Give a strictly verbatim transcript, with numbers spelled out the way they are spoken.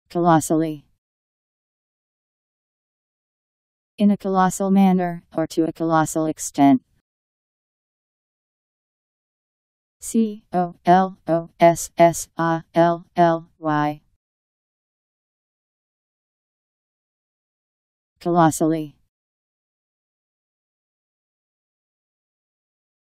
Colossally. In a colossal manner, or to a colossal extent. C O L O S S A L L Y. Colossally.